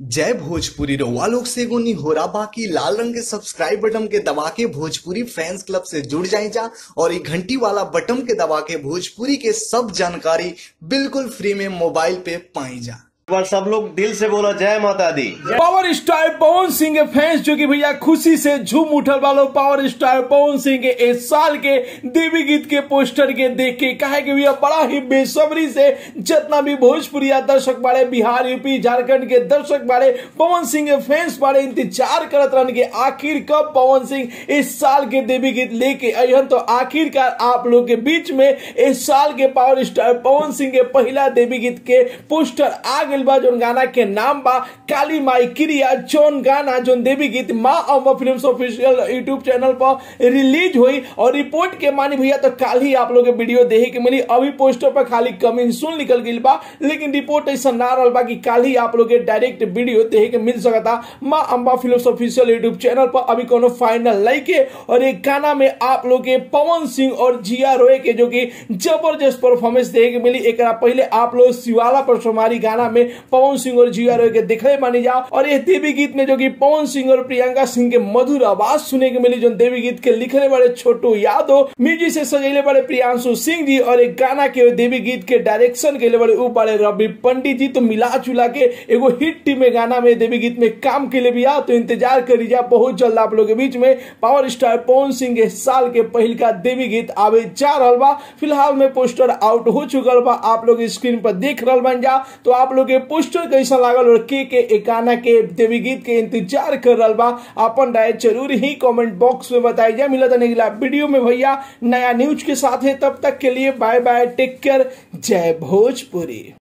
जय भोजपुरी रउआ लोग से एगो निहोरा बाकी लाल रंग के सब्सक्राइब बटन के दबा के भोजपुरी फैंस क्लब से जुड़ जाए जा और ये घंटी वाला बटन के दबा के भोजपुरी के सब जानकारी बिल्कुल फ्री में मोबाइल पे पाई जा। सब लोग दिल से बोला जय माता दी। पावर स्टार पवन सिंह के फैंस जो कि भैया खुशी से झूम उठल वालों पावर स्टार पवन सिंह के इस साल के देवी गीत के पोस्टर के देख के कहे कि भैया बड़ा ही बेसब्री से जितना भी भोजपुरिया दर्शक बाड़े, बिहार यूपी झारखंड के दर्शक बाड़े, पवन सिंह के फैंस बाड़े इंतजार करत रहन के आखिर कब पवन सिंह इस साल के देवी गीत लेके अहन। तो आखिरकार आप लोग के बीच में इस साल के पावर स्टार पवन सिंह के पहला देवी गीत के पोस्टर आ गए बा। जोन गाना के नाम बा काली माई क्रिया, जोन गाना जोन देवी गीत Maa Amba films official YouTube channel पर रिलीज हुई और रिपोर्ट के मानी भैया तो कल ही आप लोग के वीडियो देखे के मिली। अभी पोस्टर पर खाली कमिंग सून निकल गई बा, लेकिन रिपोर्ट ऐसा ना रहा बा कि कल ही आप लोग के डायरेक्ट वीडियो देखे के मिल सकता Maa Amba films official YouTube channel पर। अभी कोनो फाइनल लाइके और एक गाना में आप लोग के पवन सिंह और जिया रोय के जो कि जबरदस्त परफॉर्मेंस देखे के मिली। एक पहले आप लोग शिवाला पर सोमारी गाना में पवन सिंह और जिया रोय के दिखले मानी जा और ये देवी गीत में जो कि पवन सिंह और प्रियंका सिंह के मधुर आवाज सुने के मिली। जो देवी गीत के लिखने बड़े छोटू यादव, म्यूजिक से सजेले बड़े प्रियांशु सिंह जी और एक गाना के देवी गीत के डायरेक्शन के लिए बड़े ऊ बड़े रवि पंडित जी। तो मिला जुला के एगो हिट टीम में गाना में देवी गीत में काम के लिए भी आ। तो इंतजार करी जा, बहुत जल्द आप लोग के बीच में पावर स्टार पवन सिंह के साल के पहल का देवी गीत आवे जा रहा बा। फिलहाल में पोस्टर आउट हो चुकल बा, आप लोग स्क्रीन पर देख रहा बन जा। तो आप लोग के पोस्टर कैसा लागल और के गाना के देवी गीत के इंतजार कर रहा बा, अपन राय जरूर ही कमेंट बॉक्स में बताई जा। मिला था अगला वीडियो में भैया नया न्यूज के साथ है, तब तक के लिए बाय बाय, टेक केयर, जय भोजपुरी।